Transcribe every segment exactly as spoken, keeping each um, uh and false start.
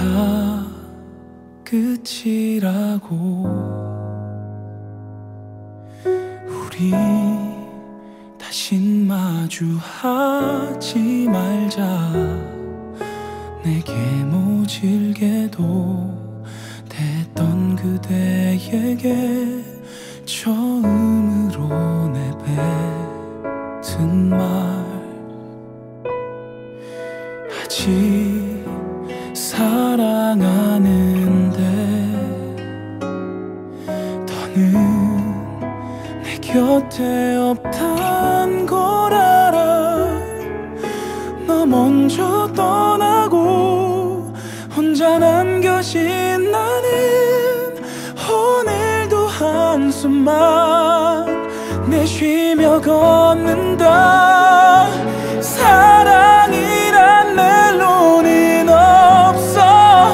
다 끝이라고 우리 다신 마주하지 말자. 내게 모질게도 됐던 그대에게 처음으로 내뱉은 말, 아직 사랑하는데 더는 내 곁에 없단 걸 알아. 너 먼저 떠나고 혼자 남겨진 나는 오늘도 한숨만 내쉬며 걷는다. 사랑이란 멜로는 없어.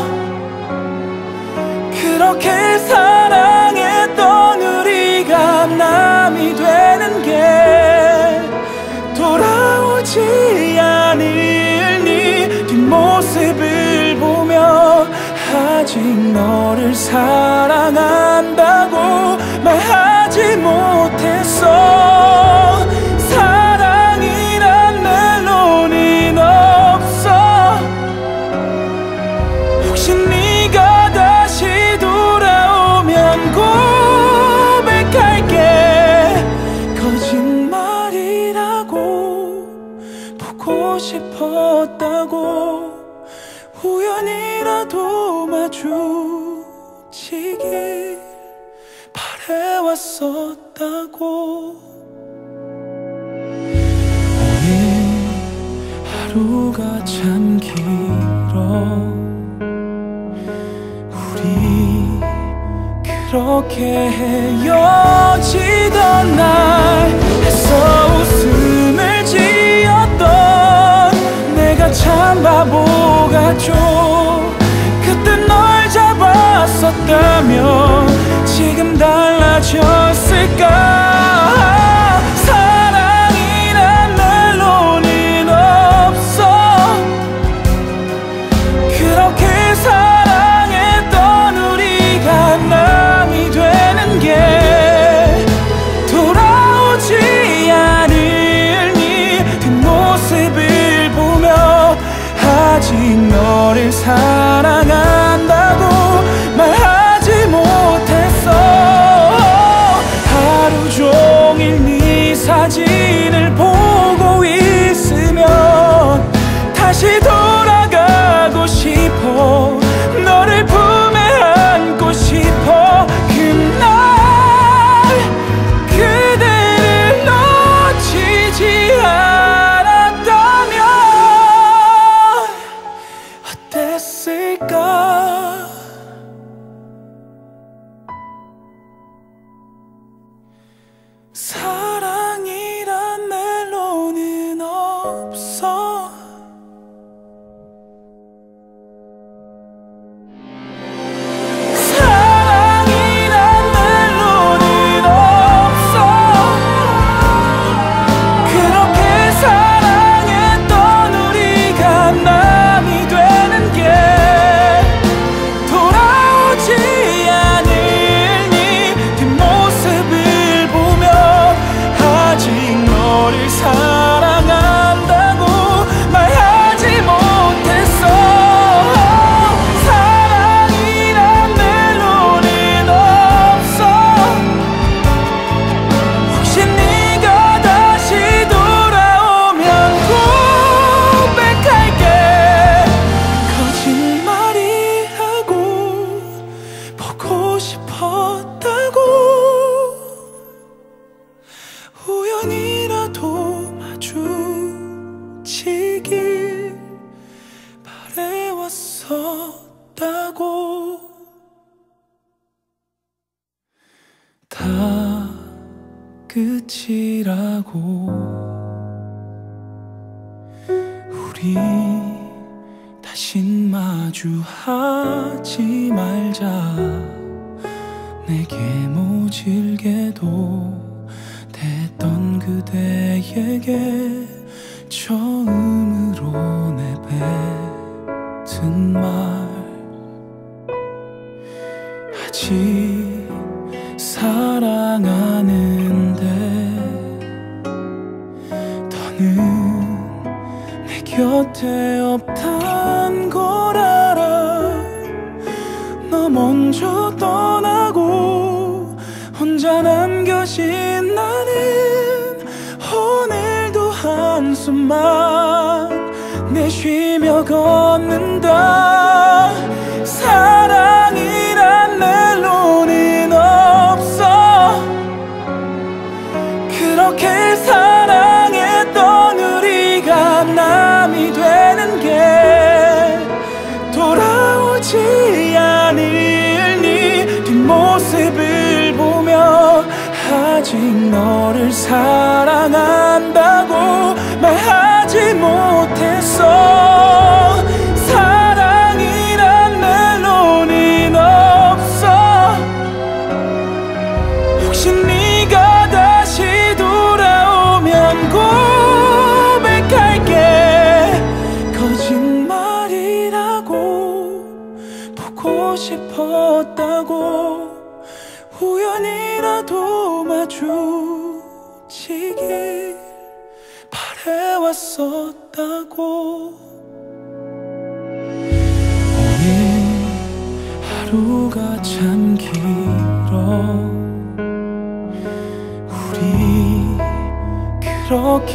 그렇게 사랑했던 우리가 남이 되는 게 돌아오지 않을 네 뒷모습을 보며 아직 너를 사랑한다고 말하지 못했어. 사랑이란 멜로는 없어. 혹시 네가 다시 돌아오면 고백할게. 거짓말이라고 보고 싶었다고 우연이라도 마주치길 바래왔었다고. 오늘 하루가 참 길어. 우리 그렇게 헤어지던 날 애써 웃음을 지었던 내가 참 바보 같죠. 그때 널 잡았었다면 지금 달라졌을까. 사랑이란 멜로는 없어. 그렇게 사랑했던 우리가 남이 되는 게 돌아오지 않을 네 뒷모습을 보며 아직 너를 사랑한다고 말하지 못했어. 하루 종일 네 사진을 보고 있으면 다시 돌아가고 싶어. 너를 품에 안고 싶어. 그날 그대를 놓치지 않았다면 어땠을까. 사랑이란 멜로는 없어. 사랑이란 멜로는 없어. 그렇게 사랑했던 우리가 남이 되는 게 돌아오지 않을 네 뒷모습을 보며 아직 너를 사랑한다고 말하지 못했어. 사랑이란 멜로는 없어. 혹시 네가 다시 돌아오면 고백할게. 거짓말이라고 보고 싶었다고 우연이라도 마주치길 바래왔었다고. 다 끝이라고 우리 다신 마주하지 말자. 내게 모질게도 됐던 그대에게 처음으로 내뱉은 말, 같이 사랑하는데 더는 내 곁에 없단 걸 알아. 너 먼저 떠나고 혼자 남겨진 나는 오늘도 한숨만 내쉬며 걷는다. 사랑이란 멜로는 없어. 그렇게 사랑했던 우리가 남이 되는 게 돌아오지 않을 네 뒷모습을 보며 아직 너를 사랑한다고 말하지 못했어. 사랑이란 멜로는 없어. 혹시 네가 다시 돌아오면 고백할게. 거짓말이라고 보고 싶었다고 우연이라도 마주치길 바래왔었다고. 오늘 하루가 참 길어. 우리 그렇게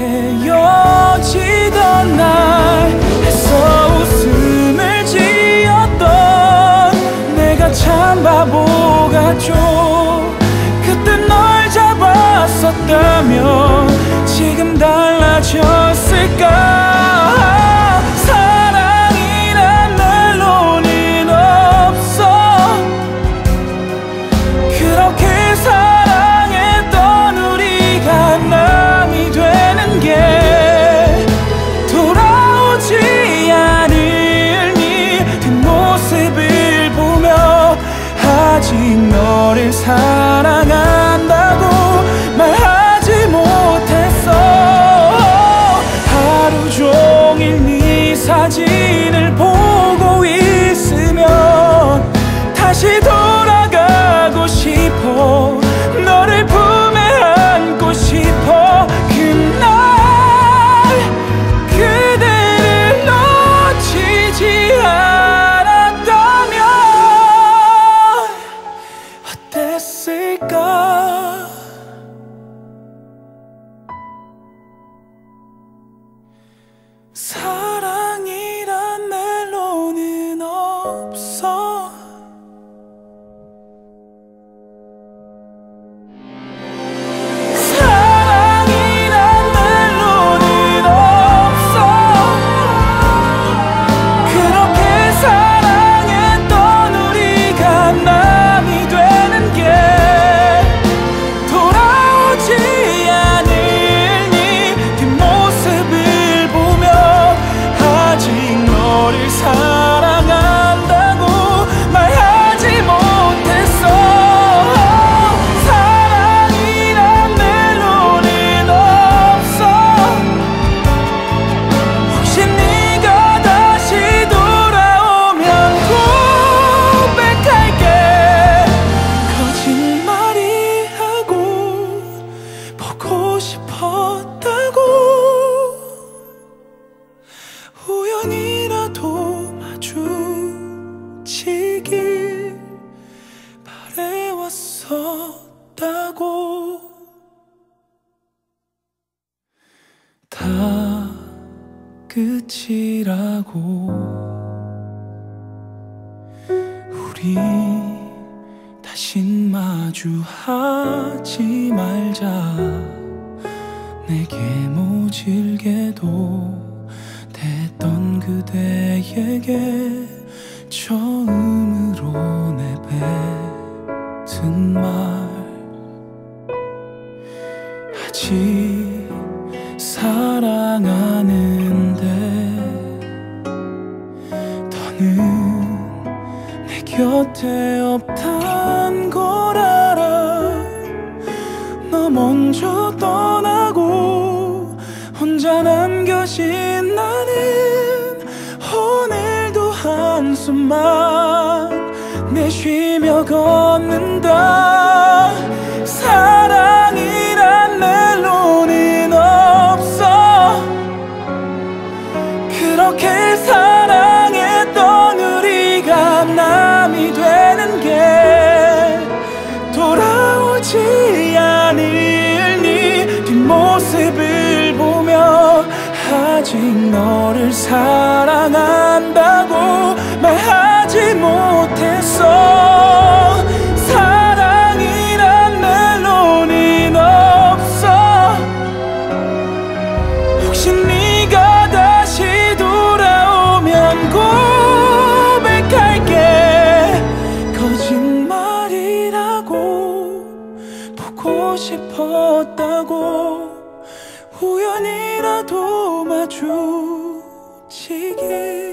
헤어지던 날 애써 웃음을 지었던 내가 참 바보 같죠. 그때 널 잡았었다면 지금 달라졌을까. 사랑이란 멜로는 없어. 그렇게 사랑했던 우리가 남이 되는 게 돌아오지 않을 네 뒷모습을 보며 아직 너를 사랑한다고 말하지 못했어. 하루 종일 네 사진을 보고 있으면 다시 돌아가고 싶어. 너를 품에 안고 싶어. 그날 그대를 놓치지 않았다면 어땠을까. 사랑이란 멜로는 없어. 사랑이란 멜로는 없어. 그렇게 사랑했던 우리가 남이 되는 게 돌아오지 않을 네 뒷모습을 보며 아직 너를 사랑한다고 말하지 못했어. 사랑이란 멜로는 없어. 혹시 네가 다시 돌아오면 고백할게. 거짓말이라고 보고 싶었다고 우연이라도 마주치길 바래왔었다고. 다 끝이라고 우리 다신 마주하지 말자. 내게 모질게도 됐던 그대에게 처음으로 내뱉은 말. 아직 사랑하는데 더는 내 곁에 없단 걸 알아. 너 먼저 떠나고 혼자 남겨진 나는 오늘도 한숨만 내쉬며 걷는다. 사랑이란 멜로는 없어. 그렇게 사랑했던 우리가 남이 되는 게 돌아오지 않을 네 뒷모습을 보며 아직 너를 사랑한다고 말하지 못했어. 사랑이란 멜로는 없어. 혹시 네가 다시 돌아오면 고백할게. 거짓말이라고 보고 싶었다고 우연이라도 마주치길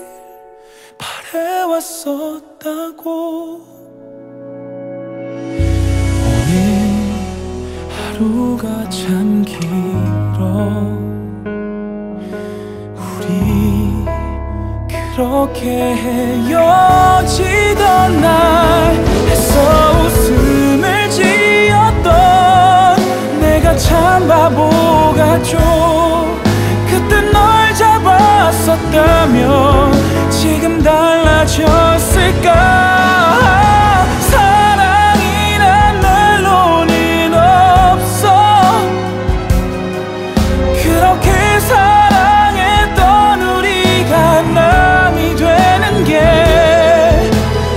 바래왔었다고. 오늘 하루가 참 길어. 우리 그렇게 헤어지던 날 애써 웃음을 지었던 내가 참 바보 같죠. 그때 널 잡았었다면 지금 달라졌을까. 사랑이란 멜로는 없어. 그렇게 사랑했던 우리가 남이 되는 게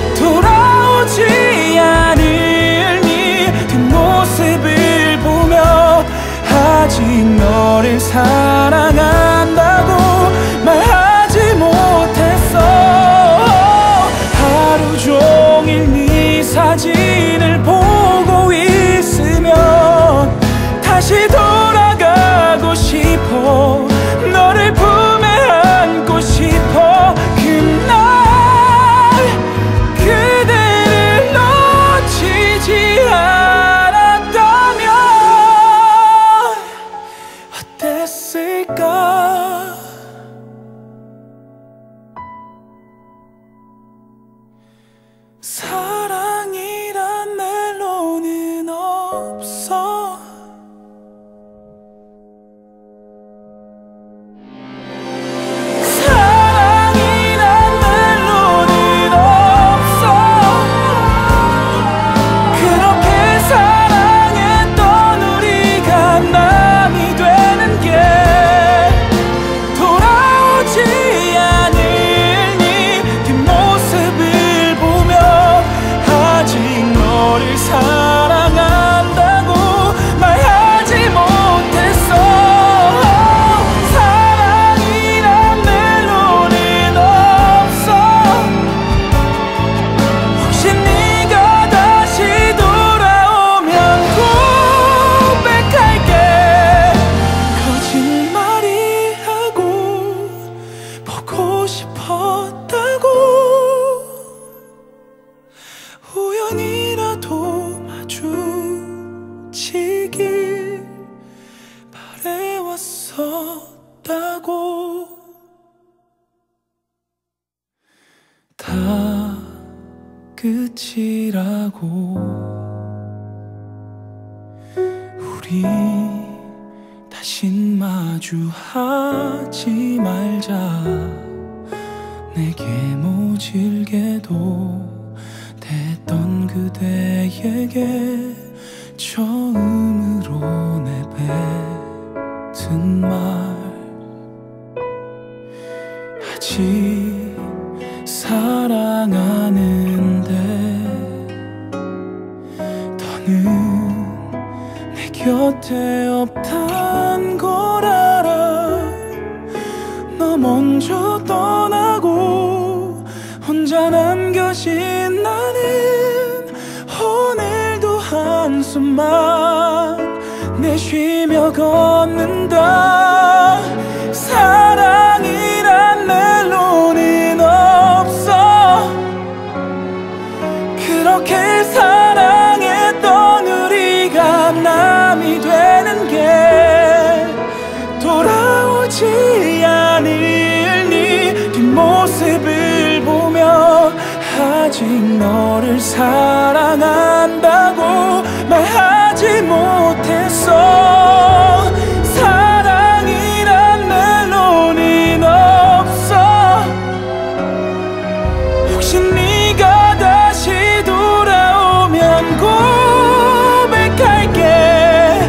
돌아오지 않을 네 뒷모습을 보며 아직 너를 사랑한다고 말하지 못했어. 하루 종일 네 사진을 보고 있으면 다시 돌아가고 싶어. 너를 품에 안고 싶어. 그날 그대를 놓치지 않았다면 어땠을까. 사랑이란 멜로는 없어. 사랑이란 멜로는 없어. 그렇게 사랑했던 우리가 남이 되는 게 돌아오지 않을 네 뒷모습을 보며 아직 너를 사랑한다고 말하지 못했어. 사랑이란 멜로는 없어. 혹시 네가 다시 돌아오면 고백할게. 거짓말이라고 보고 싶었다고 우연이라도 마주치길 바래왔었다고. 다 끝이라고 우리 다신 마주하지 말자. 내게 모질게도 됐던 그대에게 처음으로 내뱉은 말. 아직 사랑하는데 더는 내 곁에 없단 걸 알아. 너 먼저 떠나고 혼자 남겨진 나는 오늘도 한숨만 내쉬며 걷는다. 사랑이란 멜로는 없어. 그렇게 사랑했던 우리가 남이 되는 게 돌아오지 않을 네 뒷모습을 보며 아직 너를 사랑한다고 말하지 못했어. 사랑이란 멜로디는 없어. 혹시 네가 다시 돌아오면 고백할게.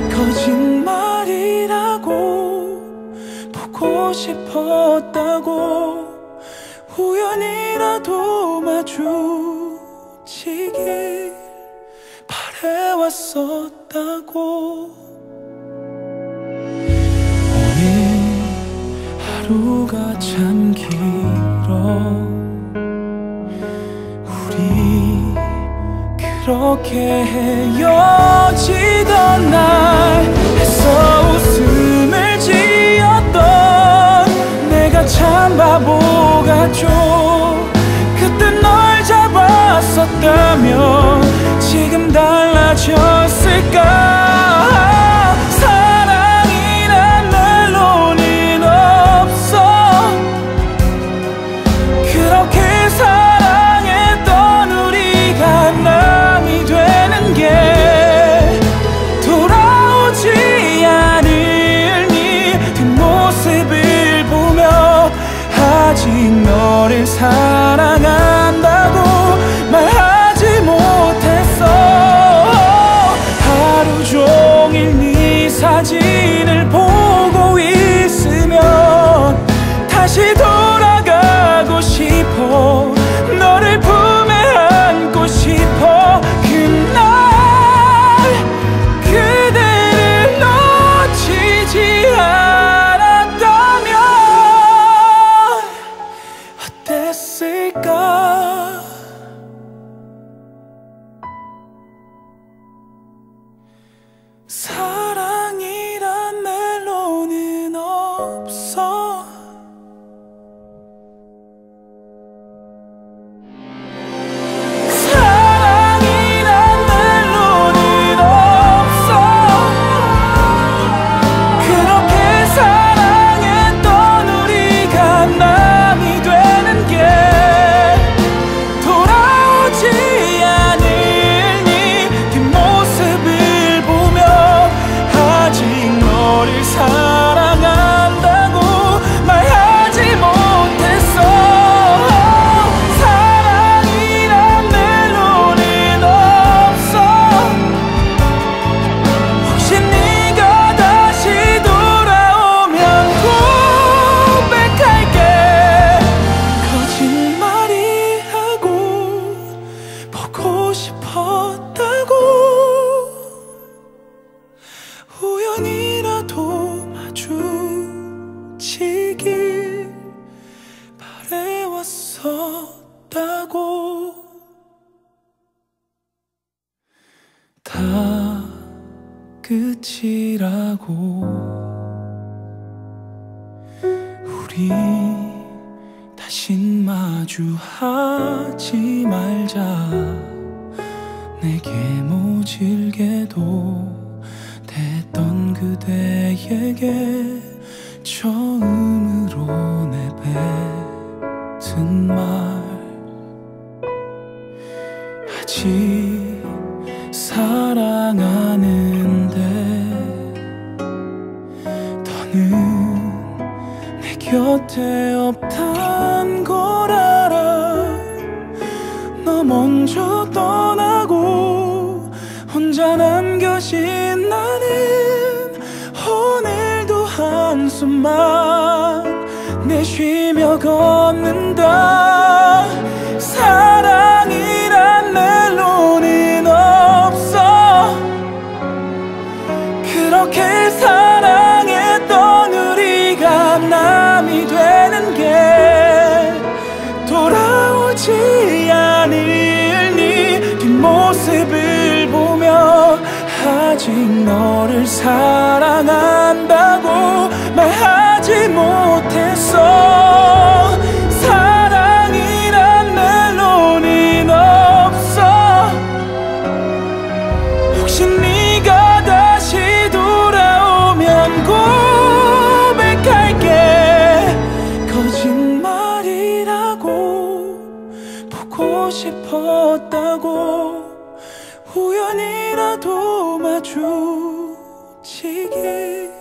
거짓말이라고 보고 싶었다고 우연이라도 마주치길 바래왔었다고. 오늘 하루가 참 길어. 우리 그렇게 헤어지던 날 애써 웃음을 지었던 내가 참 바보 같죠. 그때 널 잡았었다면 지금 달라졌을까. 사랑이란 멜로디는 없어. 그렇게 사랑했던 우리가 남이 되는 게 돌아오지 않을 네 뒷모습을 보며 아직 너를 사랑한다고 말하지 못했어. 하루 종일 네 사진을 보고 있으면 다시 돌아가고 싶어. 너를 품에 안고 싶어. 그날 그대를 놓치지 않았다면 어땠을까. 사랑이란 멜로디는 없어. 사랑이란 멜로디는 없어. 그렇게 사랑했던 우리가 남이 되는 게 돌아오지 않을 네 뒷모습을 보며 아직 너를 사랑한다고 말하지 못했어. 사랑이란 멜로디는 없어. 혹시 네가 다시 돌아오면 고백할게. 거짓말이라고 보고 싶었다고 우연이라도 마주치길 바래왔었다고. 다 끝이라고 우리 다신 마주하지 말자. 내게 모질게도 됐던 그대에게 처음으로 내뱉은 말. 아직 사랑하는데 더는 내 곁에 없단 걸 알아. 너 먼저 떠나고 혼자 남겨진 나는 오늘도 한숨만 내쉬며 걷는다. 사랑이란 멜로디는 없어. 그렇게 사랑했던 우리가 남이 되는 게 돌아오지 않을 네 뒷모습을 보며 아직 너를 사랑한다고 말하지 못했어. 사랑이란 멜로디는 없어. 혹시 네가 다시 돌아오면 고백할게. 거짓말이라고 보고 보고 싶었다고 우연이라도 마주치길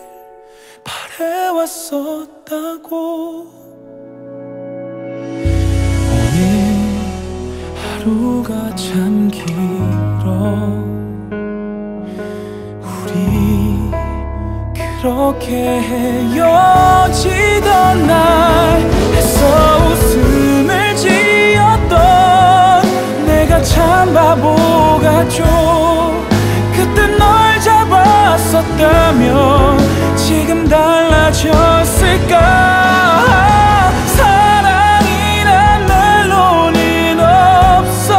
바래왔었다고. 오늘 하루가 참 길어. 우리 그렇게 헤어지던 날 애써 웃음을 지었던 내가 참 바보 같죠. 그때 널 잡았었다면 지금 달라졌을까. 사랑이란 멜로는 없어.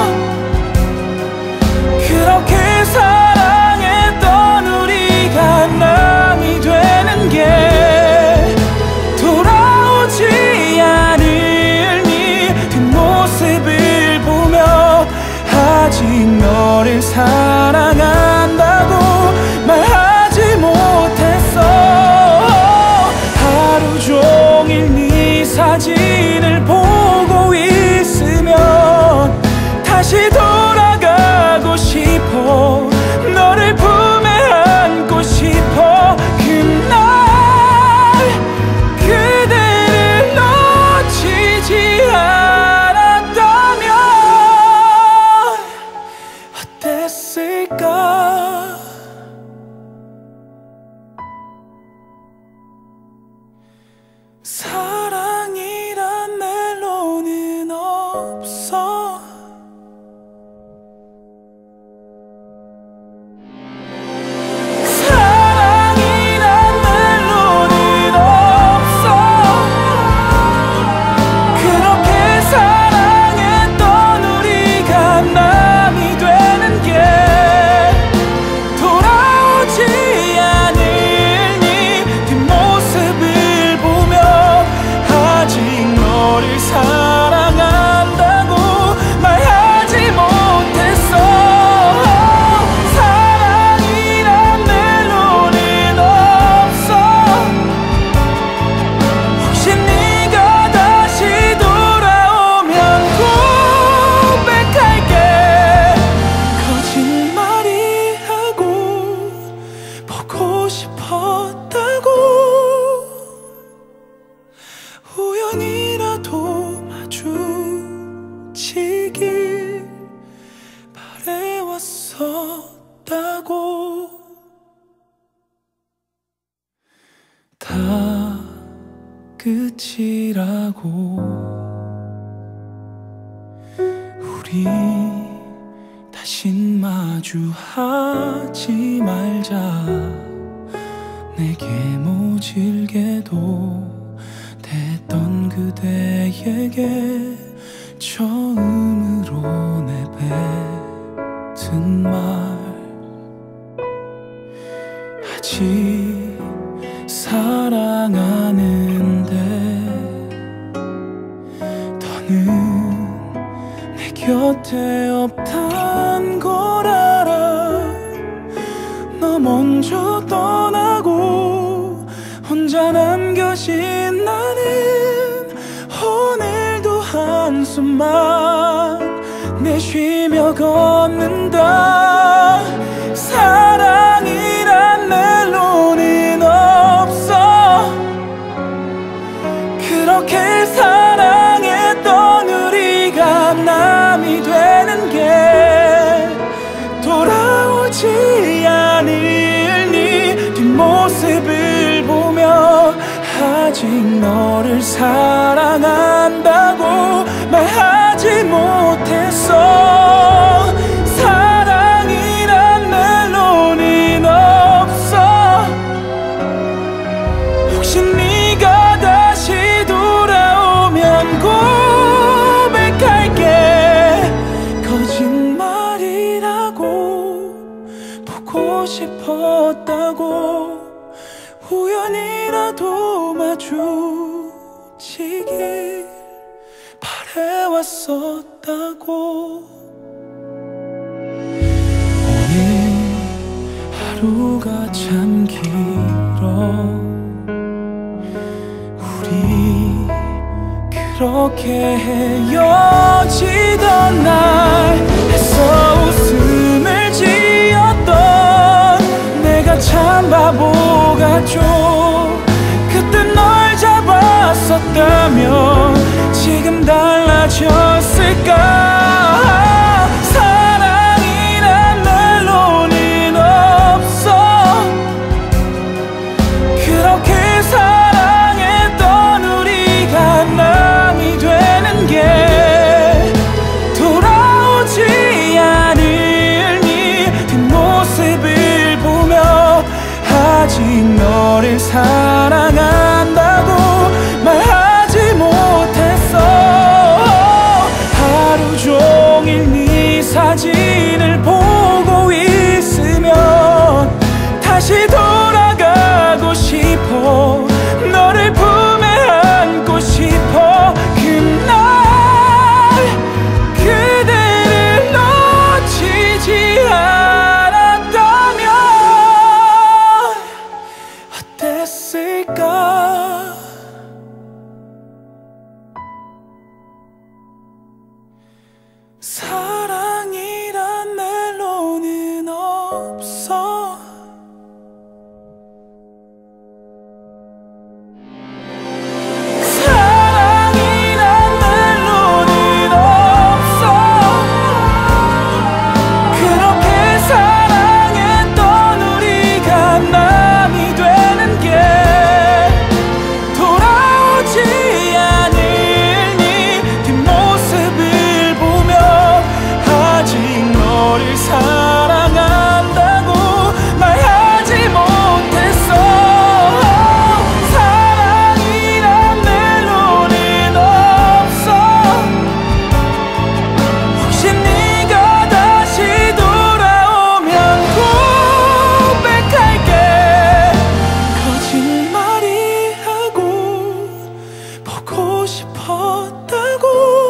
그렇게 사랑했던 우리가 남이 되는 게 돌아오지 않을 네 뒷모습을 보며 아직 너를 사랑한다고 말하지 못했어. 하루 종일 네 사진을 보고 있으면 다시 돌아가고 싶어. 너를 품에 안고 싶어. 그날 그대를 놓치지 않았다면 어땠을까. 사랑이란 멜로는 없어. 사랑이란 멜로는 없어. 그렇게 사랑했던 우리가 남이 되는 게 돌아오지 않을 네 뒷모습을 보며 아직 너를 사랑한다고 말하지 못했어. 사랑이란 멜로는 없어. 혹시 네가 다시 돌아오면 고백할게. 거짓말이라고 보고 싶었다고 우연이라도 마주치길 바래왔었다고. 다 끝이라고 우리 다신 마주하지 말자. 내게 모질게도 됐던 그대에게 처음으로 내뱉은 말. 아직 사랑하는데 더는 내 곁에 없단 걸 알아. 너 먼저 떠나고 혼자 남겨진 나는 오늘도 한숨만 내쉬며 걷는다. 사랑이란 멜로는 없어. 그렇게 사랑했던 우리가 남이 되는 게 돌아오지 않을 네 뒷모습을 보며 아직 너를 사랑한다고 말하지 못했어. 사랑이란 멜로는 없어. 혹시 네가 다시 돌아오면 고백할게. 거짓말이라고 보고 싶었다고 우연이라도 마주치길 바래왔었다고. 오늘 하루가 참 길어. 우리 그렇게 헤어지 지던 날 애써 웃음을 지었던 내가 참 바보 같죠. 그때 널 잡았었다면 지금 달라졌을까. 사랑이란 멜로는 없어. 그렇게 사랑했던 우리가 남이 되는 게 돌아오지 않을 네 뒷모습을 보며 아직 너를 사랑한다고 말하지 못했어. 하루 종일 네 사진을 보고 있으면 다시 돌아가고 싶어. 너를 품에 안고 싶어. 그날 그대를 놓치지 않았다면 어땠을까. 사랑이란 멜로는 없어. 사랑이란 멜로는 없어. 그렇게 사랑했던 우리가 남이 되는 게 돌아오지 않을 네 뒷모습을 보며 아직 너를 사랑한다고 말하지 못했어. 사랑이란 멜로는 없어. 혹시 네가 다시 돌아오면 고백할게. 거짓말이라고 보고 싶었다고.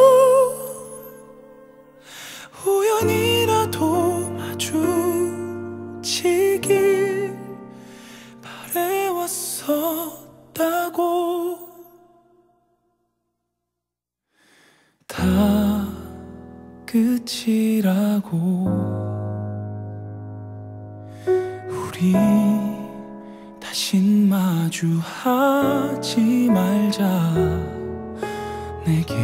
우연이라도 마주치길 바래왔었다고. 다 끝이라고. 우리 다신 마주하지 말자. 내게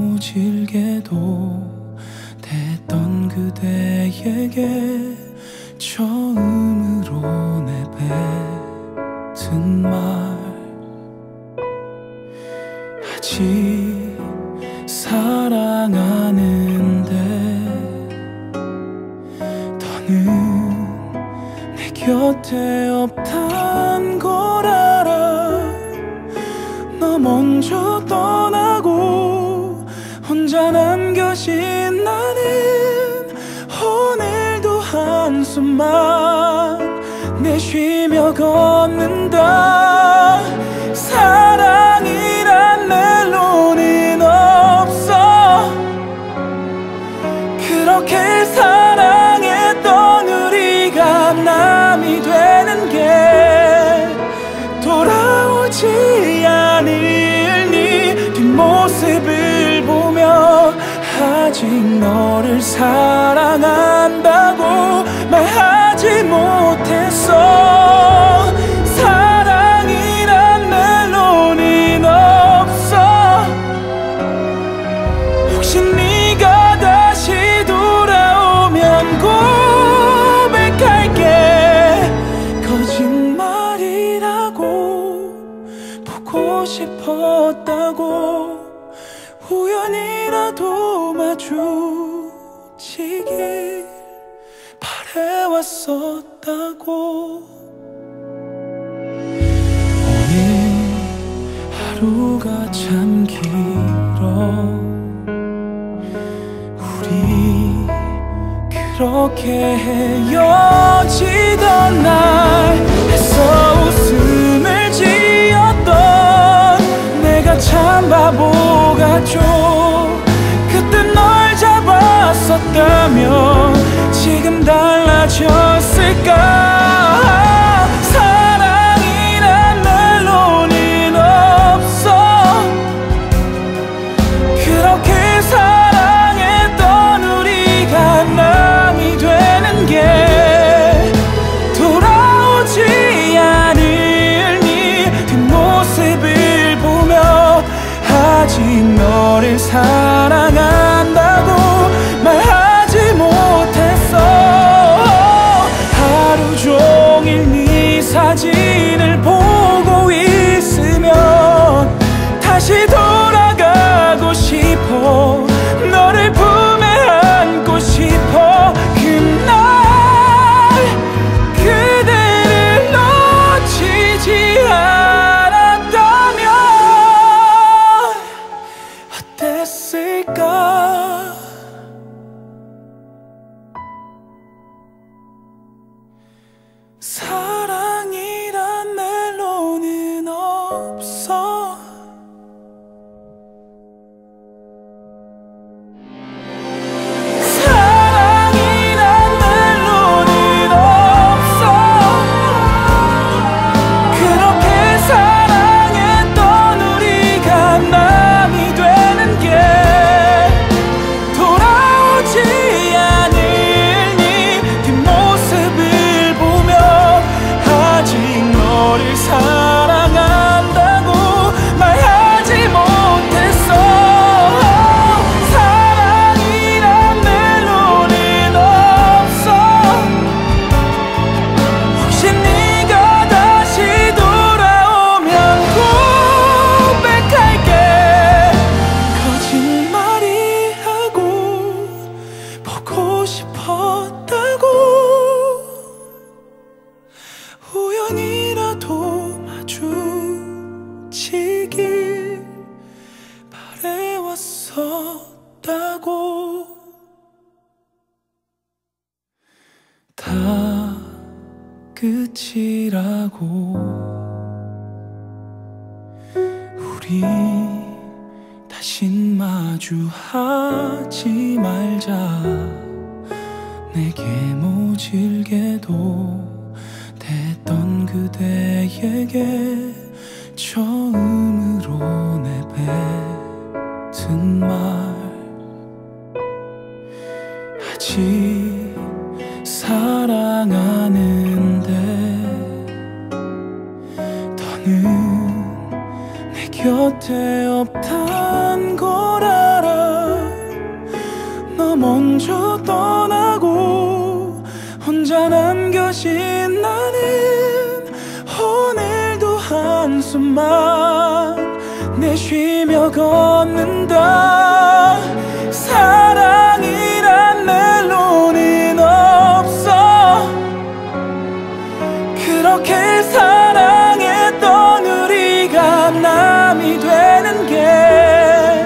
모질게도 됐던 그대에게 처음으로 내뱉은 말. 아직 사랑하는데 더는 내 곁에 없단 걸 알아. 너 먼저 떠나고 혼자 남겨진 나는 오늘도 한숨만 내쉬며 걷는다. 사랑이란 멜로는 없어. 그렇게 사랑했던 우리가 남이 되는 게 돌아오지 않을 네 뒷모습을 보며 아직 너를 사랑한다고 말하지 못했어. 사랑이란 멜로는 없어. 혹시 네가 다시 돌아오면 고백할게. 거짓말이라고 보고 싶었다고. 우연이라도 마주치길 바래왔었다고. 오늘 하루가 참 길어. 우리 그렇게 헤어지던 날 애써 웃음을 지었던 내가 참 바보 같죠. 그때 널 잡았었다면 지금 달라졌을까. 사랑이란 멜로는 없어. 그렇게 사랑했던 싶어 너를 품에 안고 싶어 그날 그대를 놓치지 않았다면 어땠을까. 사랑이란 멜로는 없어. 사랑이란 멜로는 없어. 그렇게 사랑했던 우리가 남이 되는 게 돌아오지 않을 네 뒷모습을 보며 아직 너를 사랑한다고 말하지 못했어. 사랑이란 멜로는 없어. 혹시 네가 다시 돌아오면 고백할게. 거짓말이라고 보고 싶었다고 우연이라도 마주치길 바래왔었다고. 다 끝이라고 우리 다신 마주하지 말자. 내게 모질게도 됐던 그대에게 처음으로 내뱉은 말. 아직 사랑하는데 더는 내 곁에 없단 걸 알아. 너 먼저 떠나고 혼자 남겨진 나는 오늘도 한숨만 내쉬며 걷는다. 사랑이란 멜로는 없어. 그렇게 사랑했던 우리가 남이 되는 게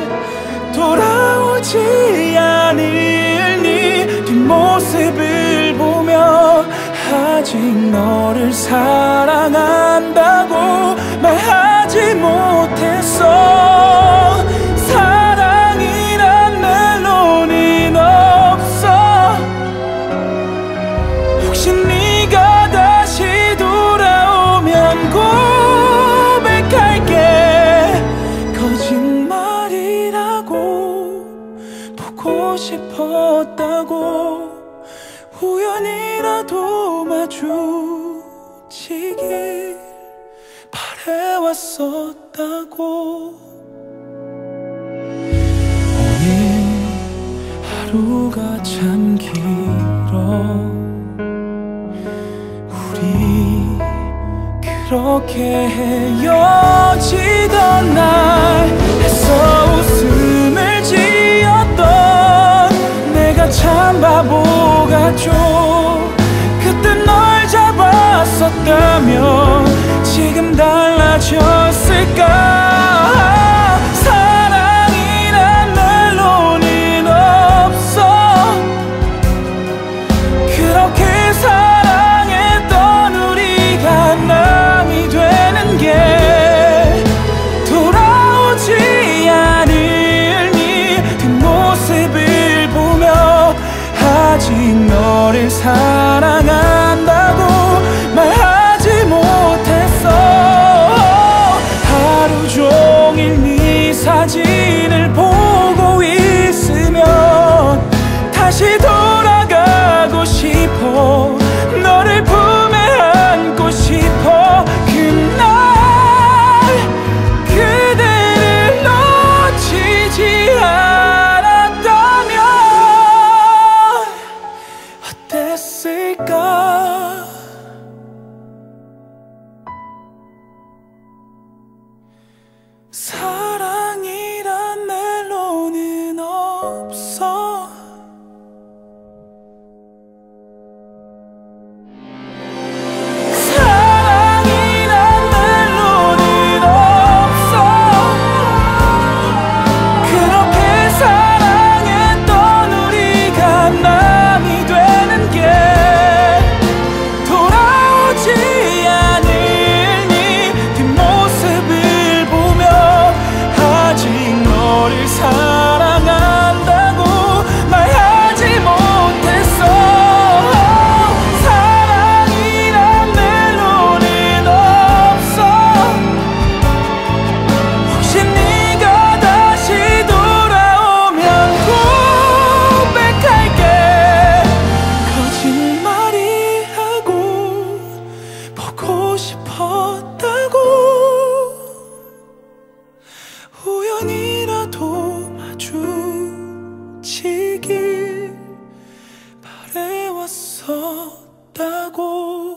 돌아오지 않을 네 뒷모습을 보며 아직 너를 사랑한다고 말하지 못했어. 사랑이란 멜로는 없어. 혹시 네가 다시 돌아오면 고백할게. 거짓말이라고 보고 싶었다고 우연이라도 마주치길 바래왔었다고. 오늘 하루가 참 길어. 우리 그렇게 헤어지던 날 애써 웃음을 지었던 내가 참 바보 같죠. 그때 널 잡았었다면 지금 달라졌을까. 사랑이란 멜로는 없어. 그렇게 사랑했던 우리가 남이 되는 게 돌아오지 않을 네 뒷모습을 보며 아직 너를 사랑한다고 말하지 못했어. 하루 종일 묻히길 바래왔었다고.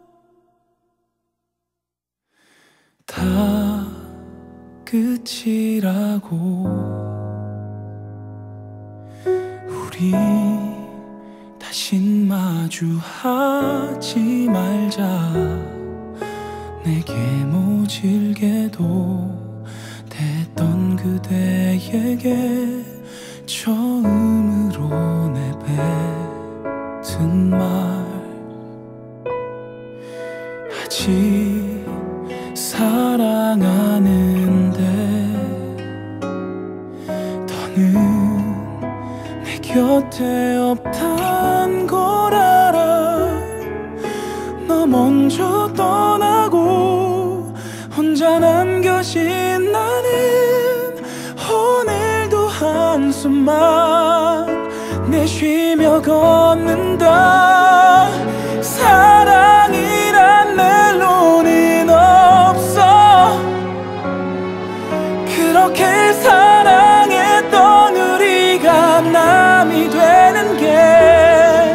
다 끝이라고. 우리 다신 마주하지 말자. 내게 모질게도 됐던 그대에게 처음으로 내뱉은 말. 아직 사랑하는데 더는 내 곁에 없단 걸 알아. 너 먼저 떠나고 혼자 남겨진 나는 오늘도 한숨만 내쉬며 걷는다. 사랑이란 멜로는 없어. 그렇게 사랑했던 우리가 남이 되는 게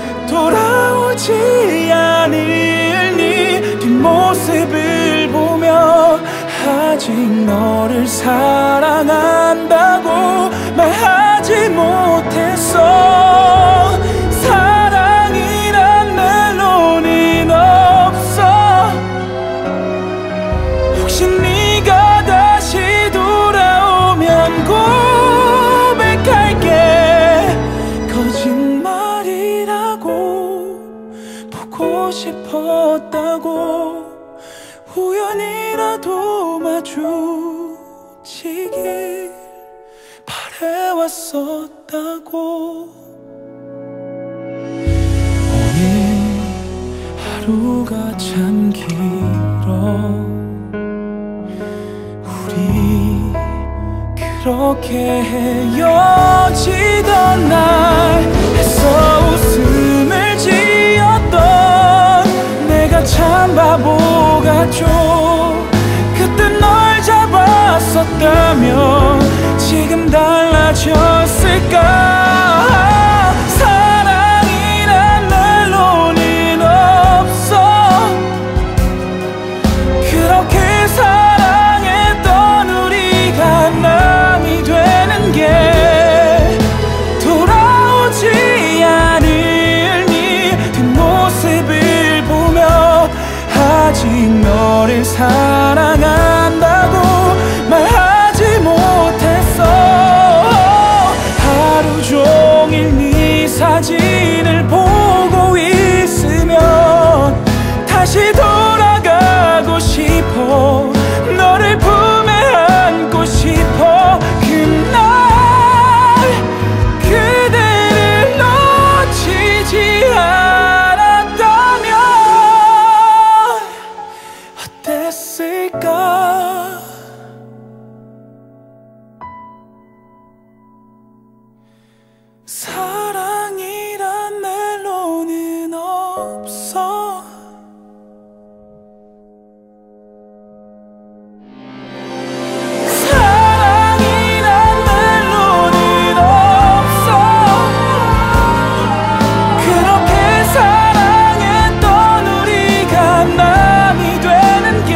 돌아오지 않을 네 뒷모습을 보며 아직 너를 사랑한다고 말하지 못했어. 사랑이란 멜로는 없어. 혹시 네가 다시 돌아오면 고백할게. 거짓말이라고 보고 싶었다고. 우연이라도 마주치길 바래왔었다고. 오늘 하루가 참 길어. 우리 그렇게 헤어지던 날 애써 웃음을 지었던 내가 참 바보 같죠. 그때 널 잡았었다면 지금 달라졌을까. 사랑이란 멜로는 없어. 그렇게 사랑했던 우리가 남이 되는 게 돌아오지 않을 네 뒷모습을 보며 아직 너를 사랑한다고 말하지 못했어. 하루 종일 네 사진을 보고 있으면 다시 돌아가고 싶어. 너를 품에 안고 싶어. 그날 그대를 놓치지 않았다면 어땠을까. 사랑이란 멜로는 없어. 사랑이란 멜로는 없어. 그렇게 사랑했던 우리가 남이 되는 게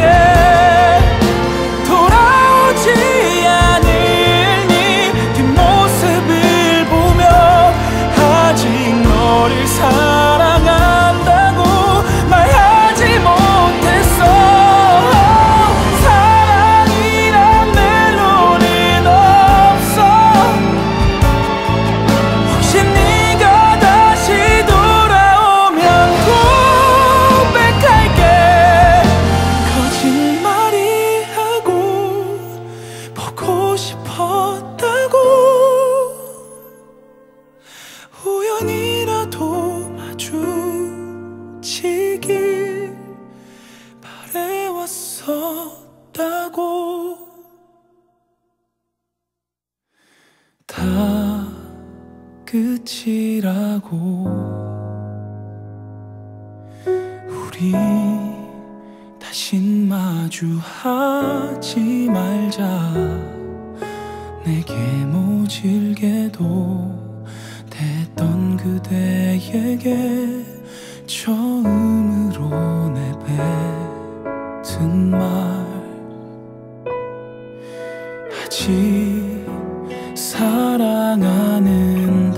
돌아오지 않을 네 뒷모습을 보며 아직 너를 사랑한다고 말하지 못했어. 사랑이란 멜로는 없어. 혹시 네가 다시 돌아오면 고백할게. 거짓말이라고 보고 싶었다고. 우연이라도 마주치길 바래왔었다고. 다 끝이라고. 우리 다신 마주하지 말자. 내게 모질게도 그대에게 처음으로 내뱉은 말, 아직 사랑하는데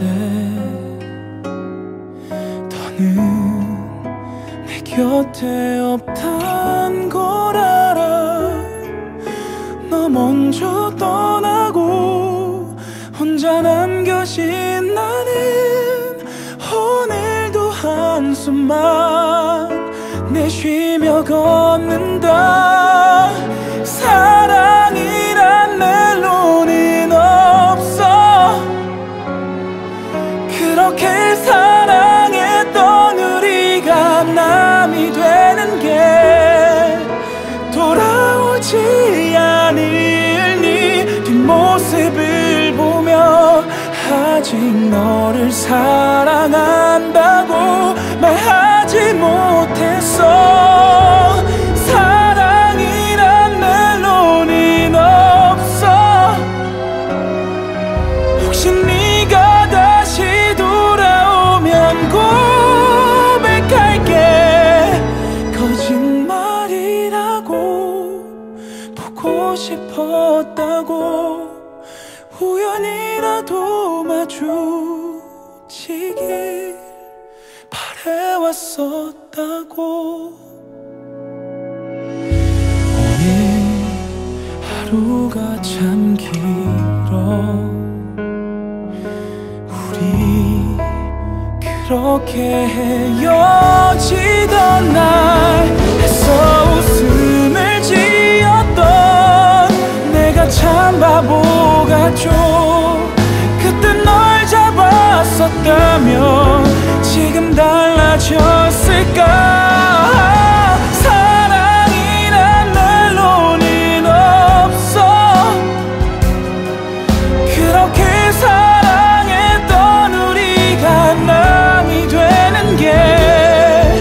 더는 내 곁에 없단 걸 알아. 너 먼저 떠나고 혼자 남겨진 나는 오늘도 한숨만 내쉬며 걷는다. 사랑이란 멜로는 없어. 그렇게 사랑했던 우리가 남이 되는 게 돌아오지 않을 네 뒷모습을 보며 아직 너를 사랑한다고 말하지 못했어. 사랑이란 멜로는 없어. 혹시 네가 다시 돌아오면 고백할게. 거짓말이라고 보고 싶었다고 우연이라도 마주치길 바래왔었다고. 오늘 하루가 참 길어. 우리 그렇게 헤어지던 날 애써 웃음을 지었던 내가 참 바보 같죠. 그때 널 잡았었다면 지금 달라졌을까. 사랑이란 멜로는 없어. 그렇게 사랑했던 우리가 남이 되는 게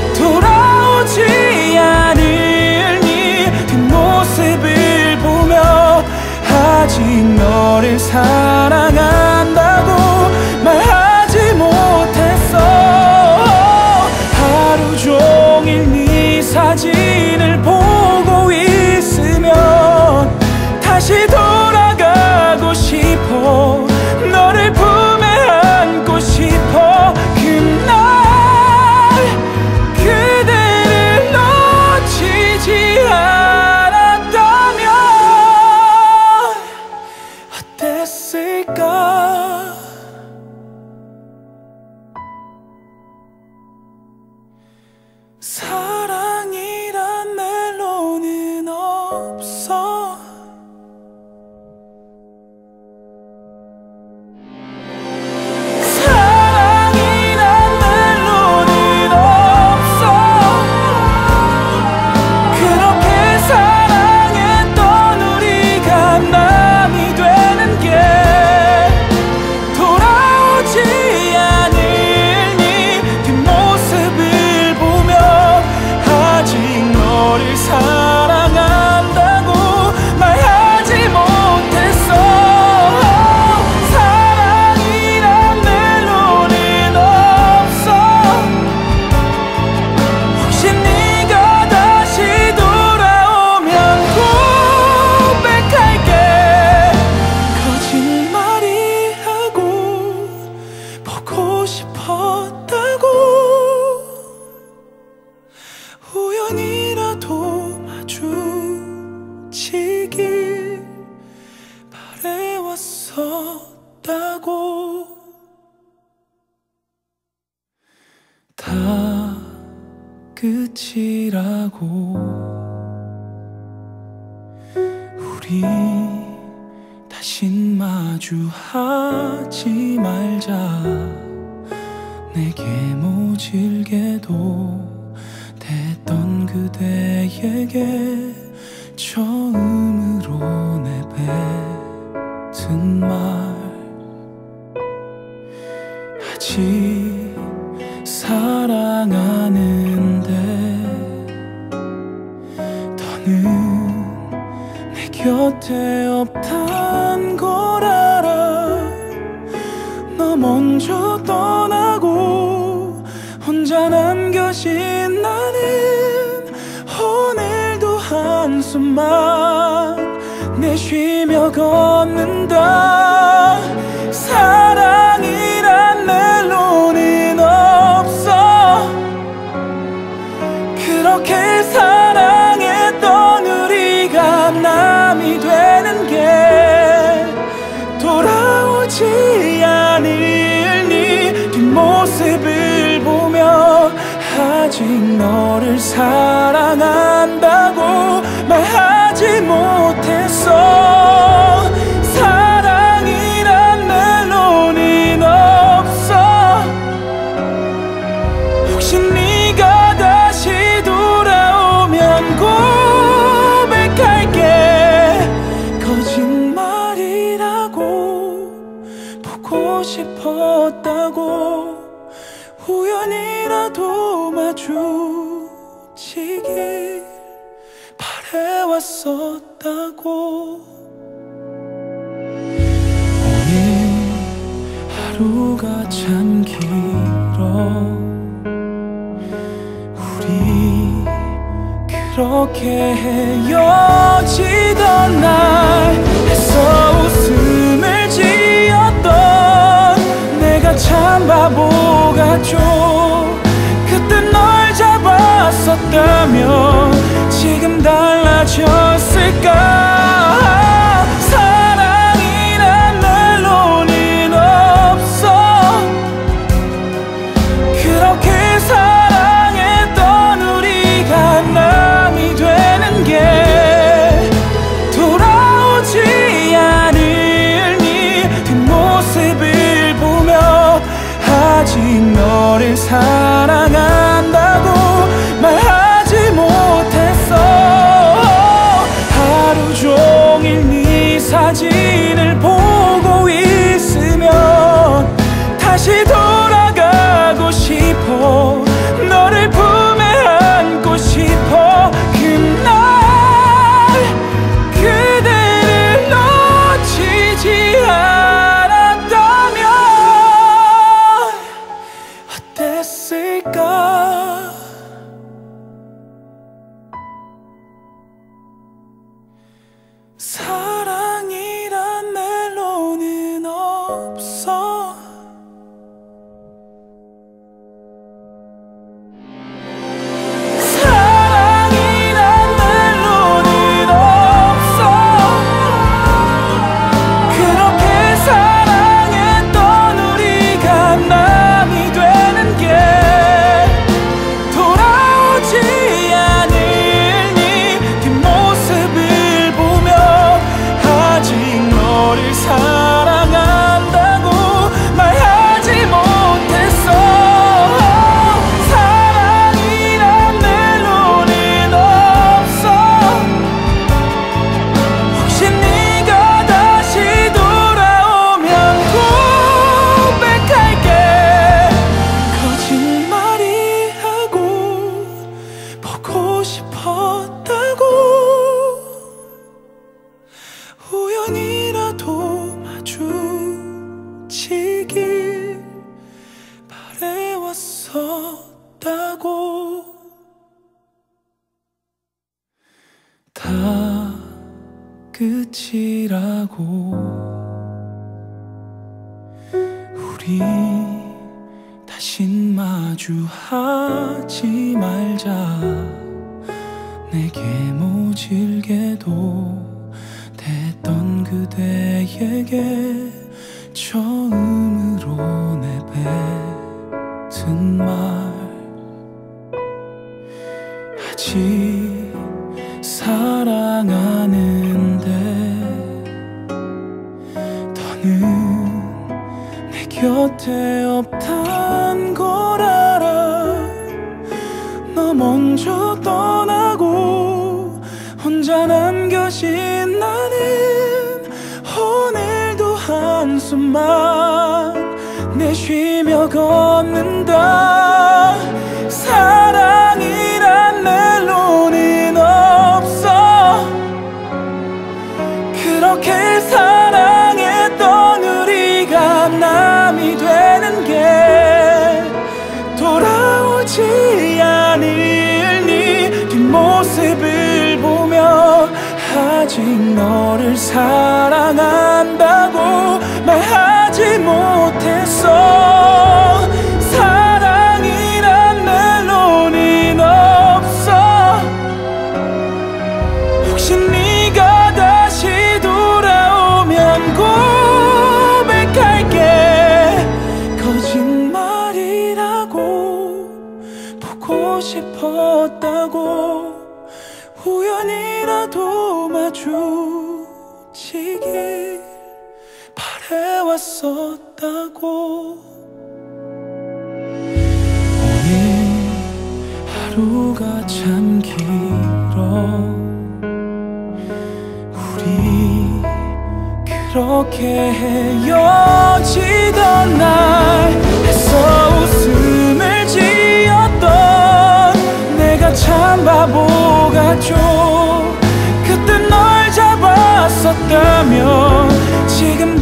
돌아오지 않을 네 뒷모습을 보며 아직 너를 사랑한다고 말하지 못했어. 하루 종일 네 사진을 보고 있으면 다시 돌아가고 싶어. 너를 품에 안고 싶어. 그날 그대를 놓치지 않았다면 어땠을까. 사랑이란 멜로는 없어. 사랑이란 멜로는 없어. 그렇게 사랑했던 우리가 남이 되는 게 돌아오지 않을 네 뒷모습을 보며 아직 너를 사랑한다고 말하지 못했어. 사랑이란 멜로는 없어. 혹시 네가 다시 돌아오면 고백할게. 거짓말이라고 보고 싶었다고 우연이라도 마주치길 바래왔었다고. 다 끝이라고 우리 다신 마주하지 말자. 내게 모질게도 됐던 그대에게 처음으로 내뱉은 말, 아직 사랑하는데 더는 내 곁에 없단 걸 알아. 너 먼저 떠나 수만 내쉬며 걷는다. 사랑이란 멜로는 없어. 그렇게 사랑했던 우리가 남이 되는 게 돌아오지 않을 네 뒷모습을 보며 아직 너를 사랑한다고 말하지 못했어. 사랑이란 멜로는 없어. 혹시 네가 다시 돌아오면 고백할게. 거짓말이라고 보고 싶었다고 우연이라도 마주치길 바래왔었다고. 오늘 하루가 참 길어. 우리 그렇게 헤어지던 날 애써 웃음을 지었던 내가 참 바보 같죠. 그때 널 잡았었다면 지금 달라졌을까. 사랑이란 멜로는 없어. 그렇게 사랑했던 우리가 남이 되는 게 돌아오지 않을 네 뒷모습을 보며 아직 너를 사랑한다고 말하지 못했어. 하루 종일 네 사진을 보고 있으면 다시 돌아가고 싶어. 너를 품에 안고 싶어. 그날 그대를 놓치지 않았다면 어땠을까. 사랑이란 멜로는 없어. 사랑이란 멜로는 없어. 그렇게 사랑했던 우리가 남이 되는 게 돌아오지 않을 네 뒷모습을 보며 아직 너를 사랑한다고 말하지 못했어. 사랑이란 멜로는 없어. 혹시 네가 다시 돌아오면 고백할게. 거짓말이라고 보고 싶었다고 우연이라도 마주치길 바래왔었다고. 다 끝이라고 우리 다신 마주하지 말자. 내게 모질게도 됐던 그대에게 처음으로 내뱉은 말. 아직 사랑하는데 더는 내 곁에 없단 걸 알아. 너 먼저 떠나고 혼자 남겨진 나는 오늘도 한숨만 내쉬며 걷는다. 사랑이란 멜로는 없어. 그렇게 사랑했던 우리가 남이 되는 게 돌아오지 않을 네 뒷모습을 보며 아직 너를 사랑한다고 말하지 못했어. 사랑이란 멜로디는 없어. 혹시 네가 다시 돌아오면 고백할게. 거짓말이라고 보고 싶었다고 우연이라도 마주치길 바래왔었다고. 오늘 하루가 참 길어. 우리 그렇게 헤어지던 날 애써 웃음을 지었던 내가 참 바보 같죠. 그때 널 잡았었다면 지금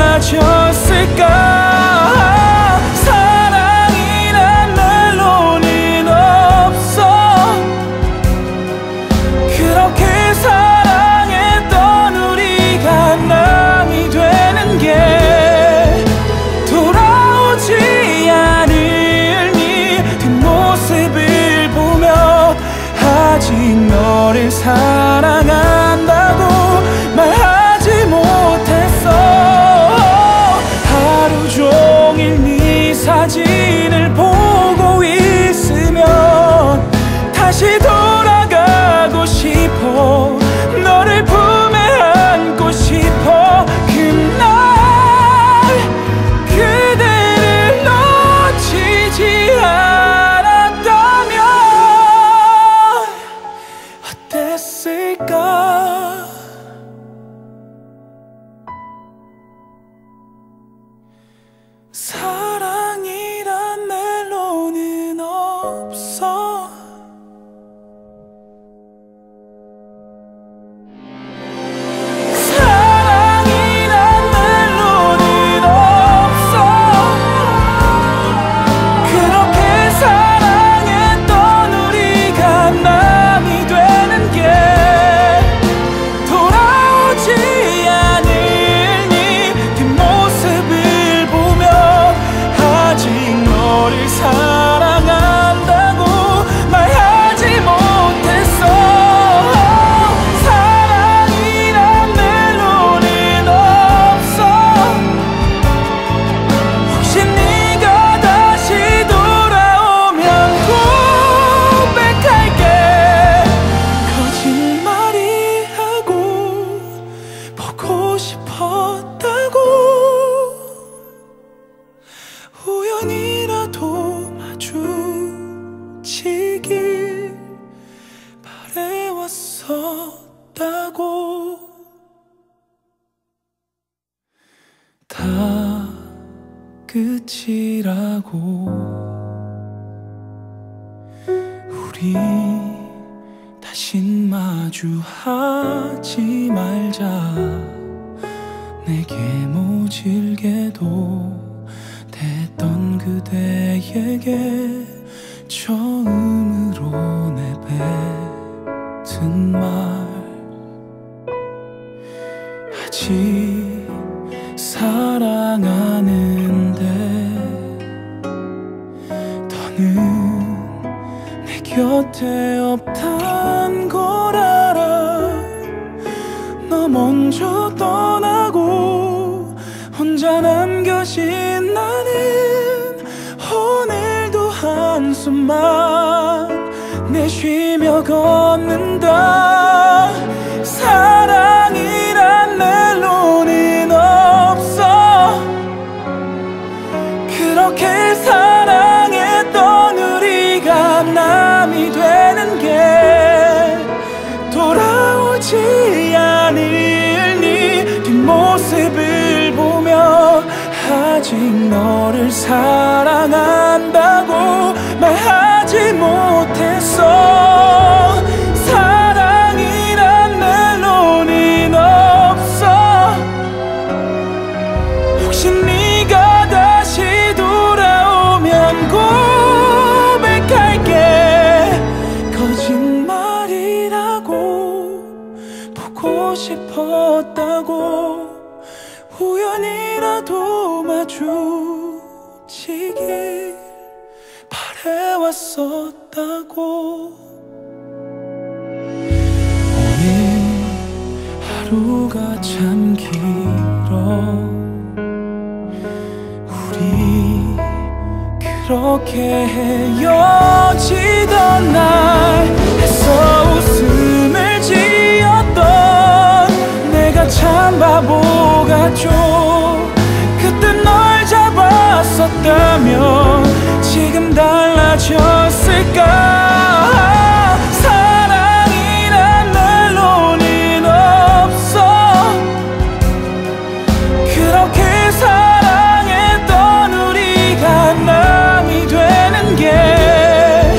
달라졌을까. 사랑이란 멜로디는 없어. 그렇게 사랑했던 우리가 남이 되는 게 돌아오지 않을 네 뒷모습을 보며 아직 너를 사랑한다고 말하지 못했어. 하루 종일 네 사진을 보고 있으면 다시 돌아가고 싶어. 너를 품에 안고 싶어. 그날 그대를 놓치지 않았다면 어땠을까. 사랑이란 멜로디는 없어. 사랑이란 멜로디는 없어. 그렇게 사랑했던 우리가 남이 되는 게 돌아오지 않을 네 뒷모습을 보며 아직 너를 사랑한다고 말하지 못했어. 사랑이란 멜로디는 없어. 혹시 네가 다시 돌아오면 고백할게. 거짓말이라고 보고 싶었다고 우연이라도 마주치길 바래왔었다고. 다 끝이라고 우리 다신 마주하지 말자. 내게 모질게도 됐던 그대에게 처음으로 내뱉은 말. 아직 사랑하는데 더는 내 곁에 없단 걸 알아. 너 먼저 떠나고 혼자 남겨진 나는 오늘도 한숨만 내쉬며 걷는다. 사랑이란 멜로디는 없어. 그렇게 사랑했던 우리가 남이 되는 게 돌아오지 않을 네 뒷모습을 보며 아직 너를 사랑한다고 말하지 못했어. 사랑이란 멜로디는 없어. 혹시 네가 다시 돌아오면 고백할게. 거짓말이라고 보고 마주치길 바래왔었다고. 오늘 하루가 참 길어. 우리 그렇게 헤어지던 날 애써 웃음을 지었던 내가 참 바보 같죠. 그때 널 잡았었다면 지금 달라졌을까. 사랑이란 멜로는 없어. 그렇게 사랑했던 우리가 남이 되는 게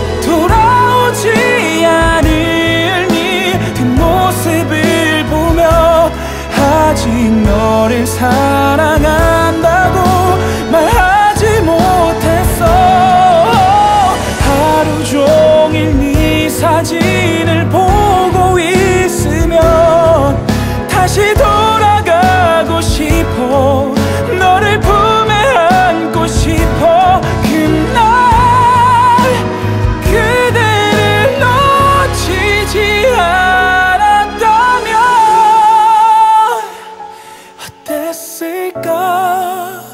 돌아오지 않을 네 뒷모습을 보며 아직 너를 사랑한다고 말하지 못했어. 하루 종일 네 사진을 보고 있으면 다시 돌아가고 싶어. 너를 품에 안고 싶어. 그날 그대를 놓치지 않았다면 어땠을까.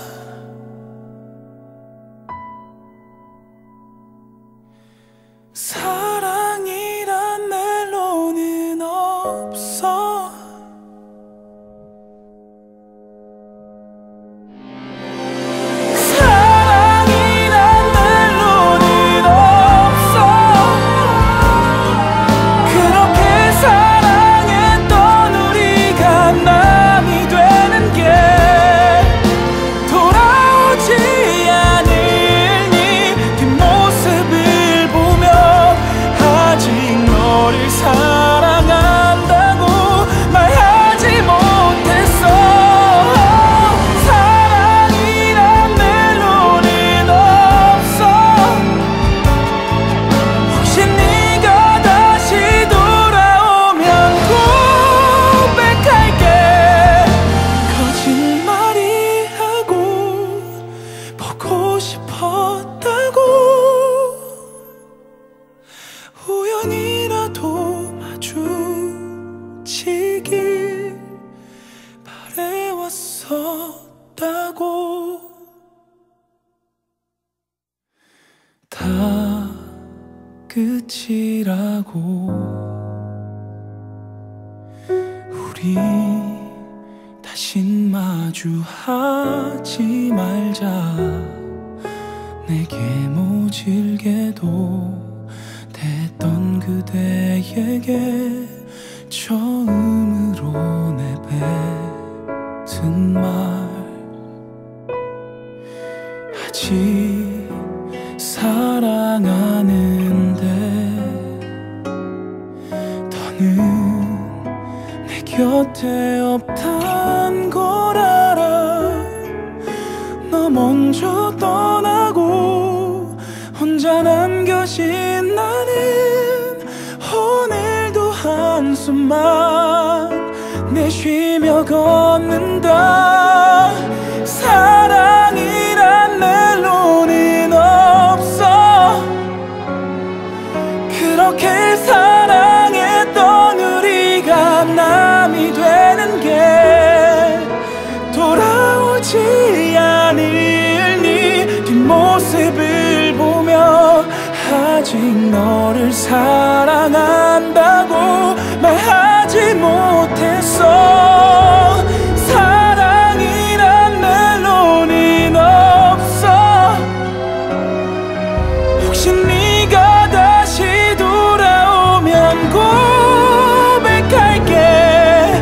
사랑이란 멜로는 없어. 사랑이란 멜로는 없어. 그렇게 사랑했던 우리가 남이 되는 게 돌아오지 않을 네 뒷모습을 보며 아직 너를 사랑한다고 말하지 못했어. 사랑이란 멜로는 없어. 혹시 네가 다시 돌아오면 고백할게. 거짓말이라고 보고 싶었다고. 우연이라도 마주치길 바래왔었다고. 다 끝이라고. 우리 다신 마주하지 말자. 내게 모질게도 됐던 그대에게 처음으로 내뱉은 말. 아직 사랑하는데 더는 내 곁에 없단 걸 알아. 너 먼저 떠나고 혼자 남겨진 나는 오늘도 한숨만 내쉬며 걷는다. 사랑이란 멜로는 없어. 그렇게 사랑했던 우리가 남이 되는 게 돌아오지 않을 네 뒷모습을 보며 아직 너를 사랑한다고 말하지 못했어. 사랑이란 멜로는 없어. 혹시 네가 다시 돌아오면 고백할게.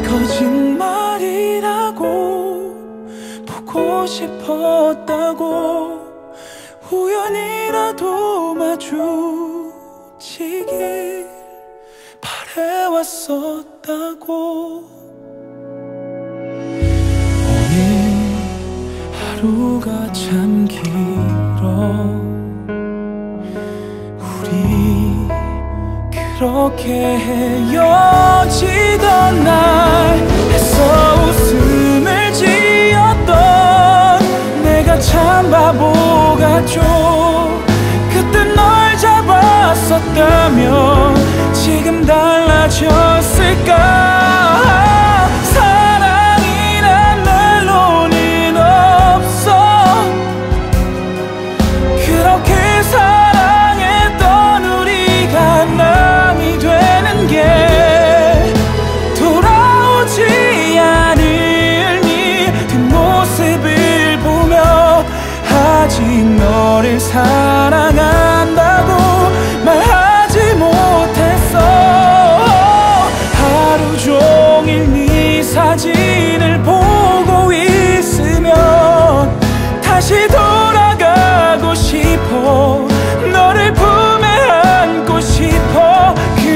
거짓말이라고 보고 싶었다고. 우연이라도 마주치길 바래왔었다고. 오늘 하루가 참 길어. 우리 그렇게 헤어지던 날 애써 웃음을 지었던 해줘. 그때 널 잡았었다면 지금 달라졌을까. 사랑이란 멜로는 없어. 그렇게 사랑했던 우리가 남이 되는 게 돌아오지 않을 네 뒷모습을 보며 아직 너를 사랑한다고 말하지 못했어. 하루 종일 네 사진을 보고 있으면 다시 돌아가고 싶어. 너를 품에 안고 싶어.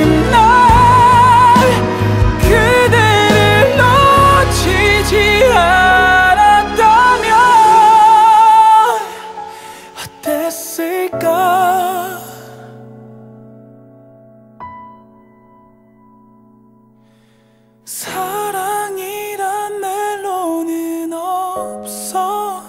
그날 그대를 놓치지 않았다면 어땠을까. 사랑이란 멜로는 없어.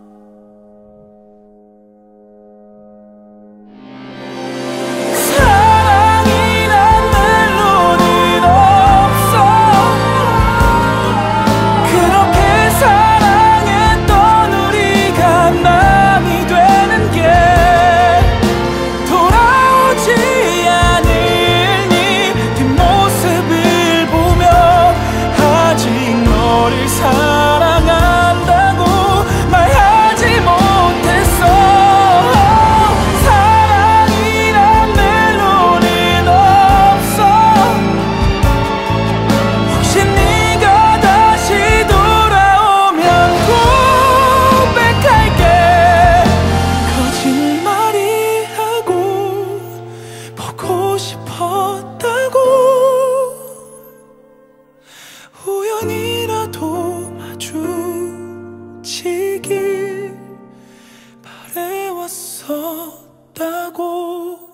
사랑이란 멜로는 없어. 그렇게 사랑했던 우리가 남이 되는 게 돌아오지 않을 네 뒷모습을 보며 아직 너를 사랑한다고 말하지 못했어. 사랑이란 멜로는 없어. 혹시 네가 다시 돌아오면 고백할게. 거짓말이라고 보고 싶었다고. 우연이라도 마주치길 바래왔었다고.